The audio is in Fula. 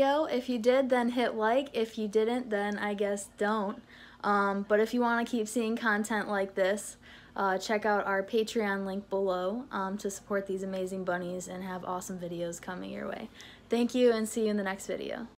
video. If you did, then hit like. If you didn't, then I guess don't. But if you want to keep seeing content like this, check out our Patreon link below to support these amazing bunnies and have awesome videos coming your way. Thank you, and see you in the next video.